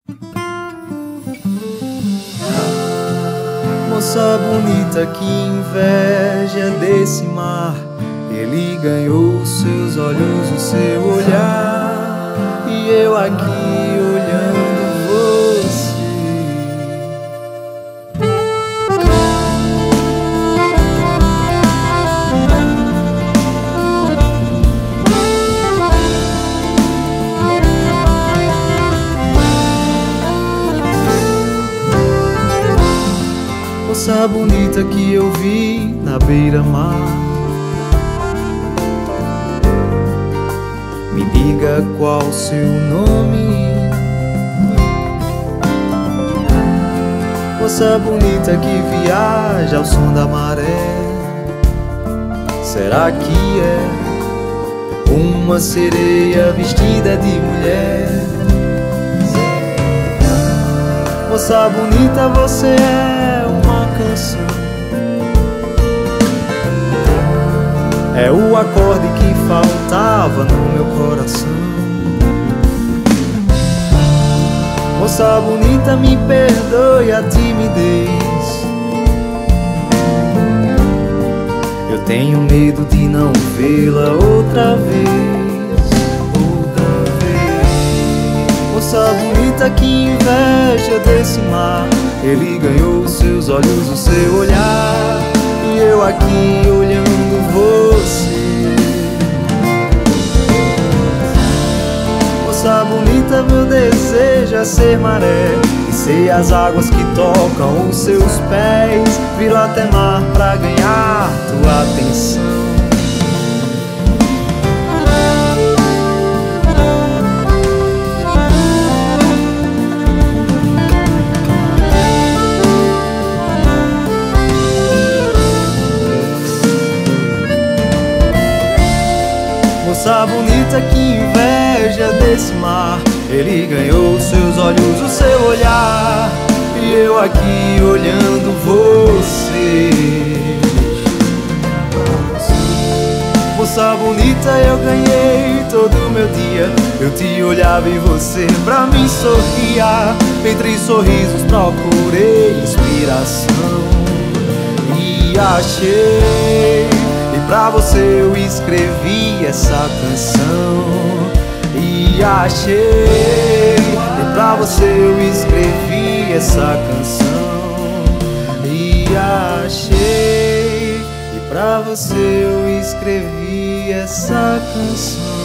Moça bonita, que inveja desse mar. Ele ganhou seus olhos, o seu olhar, e eu aqui olhando você. Moça bonita que eu vi na beira-mar, me diga qual o seu nome. Moça bonita que viaja ao som da maré, será que é uma sereia vestida de mulher? Moça bonita, você é uma canção, é o acorde que faltava no meu coração. Moça bonita, me perdoe a timidez, eu tenho medo de não vê-la outra vez. Moça bonita, que inveja desse mar. Ele ganhou os seus olhos, o seu olhar, e eu aqui olhando você. Moça bonita, meu desejo é ser maré e ser as águas que tocam os seus pés. Vir lá até mar pra ganhar tua atenção. Moça bonita, que inveja desse mar. Ele ganhou os seus olhos, o seu olhar, e eu aqui olhando você. Moça bonita, eu ganhei todo o meu dia. Eu te olhava e você pra mim sorria. Entre sorrisos procurei inspiração e achei, e pra você eu escrevi essa canção. E achei, e pra você eu escrevi essa canção. E achei, e pra você eu escrevi essa canção.